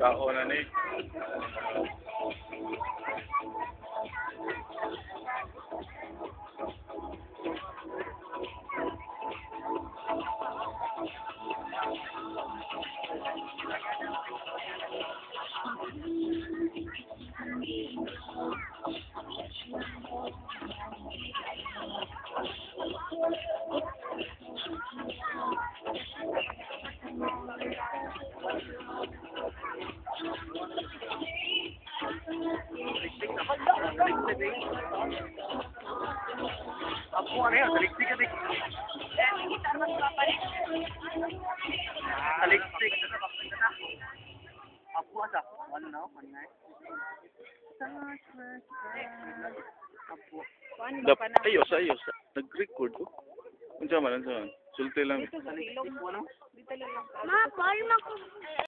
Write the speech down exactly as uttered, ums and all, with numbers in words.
Kao na ni. Ako ano yun, taliksik ka dik. Taliksik. Ako asa, ano na, ano na. Apo. Dap ayos ayos. Nag-record ko. Unsa man unsa man. Sulti lang. Taliksik mo no? Ma, paano ako?